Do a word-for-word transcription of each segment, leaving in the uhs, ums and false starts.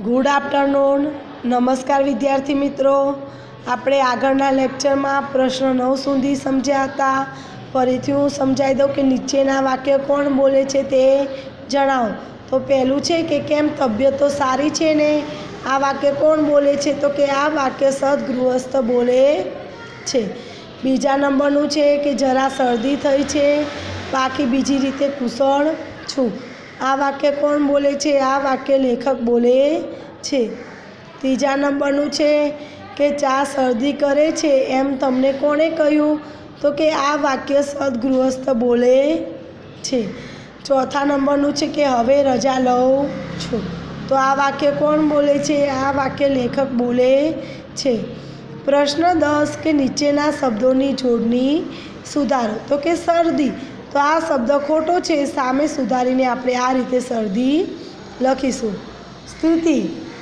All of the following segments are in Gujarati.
Good afternoon. नमस्कार विद्यार्थी मित्रों, આપણે આગળના લેક્ચરમાં પ્રશ્ન નવ સુધી સમજ્યા હતા। ફરીથી હું સમજાવી દઉં કે નીચેના વાક્ય કોણ બોલે છે તે જણાવો। તો પહેલું છે કે કેમ તબિયત તો સારી છે ને, આ વાક્ય કોણ બોલે છે? તો કે આ વાક્ય સદગૃહસ્થ બોલે છે। બીજા નંબરનું છે કે જરા શરદી થઈ છે, બાકી બીજી રીતે કુશળ છું, આ વાક્ય કોણ બોલે છે? આ વાક્ય લેખક બોલે છે। ત્રીજા નંબરનું છે કે ચા શરદી કરે છે એમ તમને કોણે કહ્યું? તો કે આ વાક્ય સદગૃહસ્થ બોલે છે। ચોથા નંબરનું છે કે હવે રજા લઉં છું, તો આ વાક્ય કોણ બોલે છે? આ વાક્ય લેખક બોલે છે। પ્રશ્ન દસ કે નીચેના શબ્દોની જોડણી સુધારો। તો કે શરદી, તો આ શબ્દ ખોટો છે, સામે સુધારીને આપણે આ રીતે શરદી લખીશું। સ્થિતિ,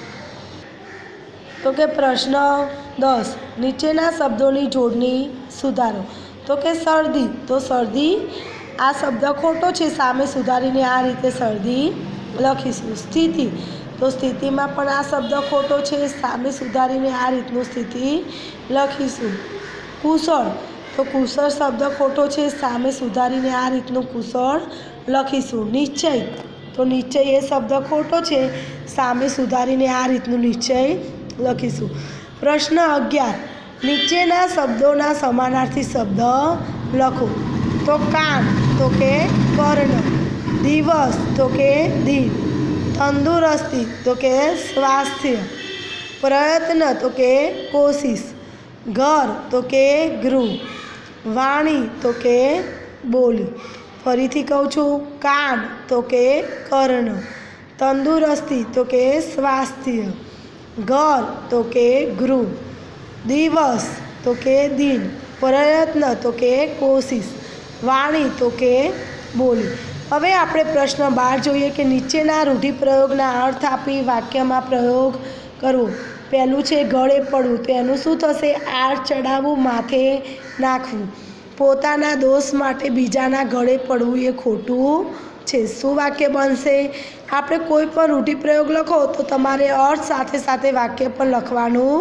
તો કે પ્રશ્ન દસ નીચેના શબ્દોની જોડણી સુધારો। તો કે શરદી, તો શરદી આ શબ્દ ખોટો છે, સામે સુધારીને આ રીતે શરદી લખીશું। સ્થિતિ, તો સ્થિતિમાં પણ આ શબ્દ ખોટો છે, સામે સુધારીને આ રીતનું સ્થિતિ લખીશું। કુશળ, તો કુશળ શબ્દ ખોટો છે, સામે સુધારીને આ રીતનું કુશળ લખીશું। નિશ્ચય, તો નિશ્ચય એ શબ્દ ખોટો છે, સામે સુધારીને આ રીતનું નિશ્ચય લખીશું। પ્રશ્ન અગિયાર નીચેના શબ્દોના સમાનાર્થી શબ્દ લખો। તો કાન, તો કે કર્ણ, દિવસ, તો કે દિન, તંદુરસ્તી, તો કે સ્વાસ્થ્ય, પ્રયત્ન, તો કે કોશિશ, ઘર, તો કે ગૃહ, વાણી, તો કે બોલી। ફરીથી કહું છું, કાન, તો કે કર્ણ, તંદુરસ્તી, તો કે સ્વાસ્થ્ય, ઘર, તો કે ગૃહ, દિવસ, તો કે દિન, પ્રયત્ન, તો કે કોશિશ, વાણી, તો કે બોલી। હવે આપણે પ્રશ્ન બાર જોઈએ કે નીચેના રૂઢિપ્રયોગના અર્થ આપી વાક્યમાં પ્રયોગ કરવો। પહેલું છે ગળે પડવું, તો એનું શું થશે? આડ ચડાવવું, માથે નાખવું। પોતાના દોષ માટે બીજાના ગળે પડવું એ ખોટું છે, શું વાક્ય બનશે? આપણે કોઈ પણ રૂઢિપ્રયોગ લખો તો તમારે અર્થ સાથે સાથે વાક્ય પણ લખવાનું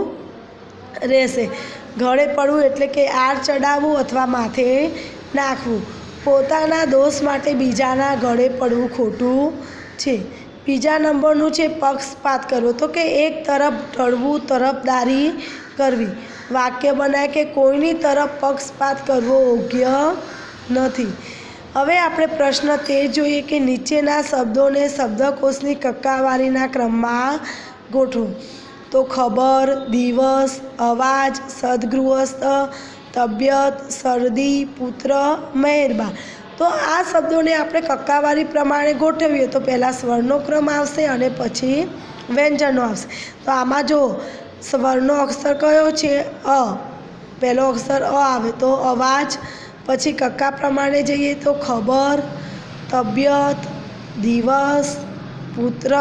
રહેશે। ગળે પડવું એટલે કે આડ ચડાવવું અથવા માથે નાખવું। પોતાના દોષ માટે બીજાના ગળે પડવું ખોટું છે। બીજા નંબરનું છે પક્ષપાત કરવો, તો કે એક તરફ ઢળવું, તરફદારી કરવી। વાક્ય બનાવે કે કોઈની તરફ પક્ષપાત કરવો યોગ્ય નથી। હવે આપણે પ્રશ્ન તેર જોઈએ કે નીચેના શબ્દોને શબ્દકોશની કક્કાવારીના ક્રમમાં ગોઠવો। તો ખબર, દિવસ, અવાજ, સદગૃહસ્થ, તબિયત, શરદી, પુત્ર, મહેરબાન। તો આ શબ્દોને આપણે કક્કાવારી પ્રમાણે ગોઠવીએ તો પહેલાં સ્વરનો ક્રમ આવશે અને પછી વ્યંજનો આવશે। તો આમાં જો સ્વરનો અક્ષર કયો છે? અ, પહેલો અક્ષર અ આવે તો અવાજ, પછી કક્કા પ્રમાણે જઈએ તો ખબર, તબિયત, દિવસ, પુત્ર,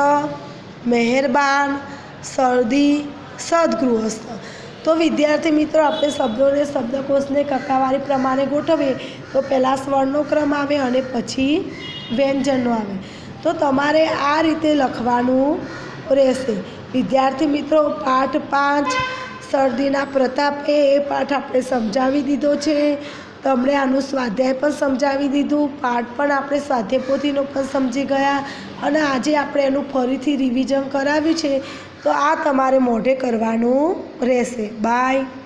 મહેરબાન, શરદી, સદગૃહસ્થ। તો વિદ્યાર્થી મિત્રો, આપણે શબ્દોને શબ્દકોશને કક્કાવારી પ્રમાણે ગોઠવીએ તો પહેલાં સ્વરનો ક્રમ આવે અને પછી વ્યંજનો આવે। તો તમારે આ રીતે લખવાનું રહેશે। વિદ્યાર્થી મિત્રો, પાઠ પાંચ શરદીના પ્રતાપે એ પાઠ આપણે સમજાવી દીધો છે। તમને આનું સ્વાધ્યાય પણ સમજાવી દીધું, પાઠ પણ આપણે સ્વાધ્યાય પોથીનો પણ સમજી ગયા અને આજે આપણે એનું ફરીથી રિવિઝન કરાવ્યું છે। તો આ તમારે મોઢે કરવાનું રહેશે। બાય।